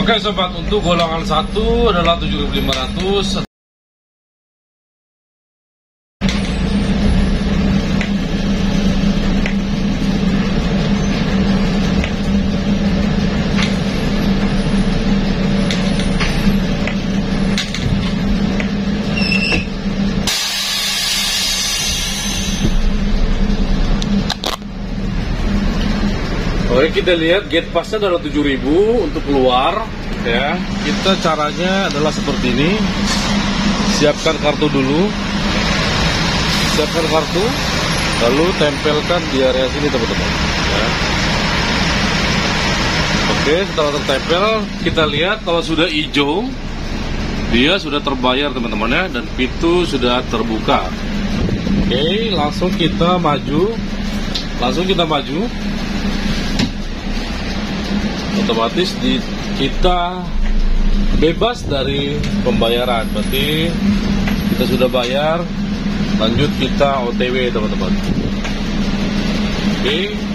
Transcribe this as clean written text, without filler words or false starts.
Oke sobat, untuk golongan 1 adalah 7.500. Oke, kita lihat gate passnya adalah 7.000 untuk keluar ya. Kita caranya adalah seperti ini. Siapkan kartu dulu. Siapkan kartu, lalu tempelkan di area sini teman-teman ya. Oke, setelah tertempel, kita lihat kalau sudah hijau, dia sudah terbayar teman-teman ya, dan pintu sudah terbuka. Oke, langsung kita maju. Otomatis kita bebas dari pembayaran. Berarti kita sudah bayar, lanjut kita OTW teman-teman. Oke.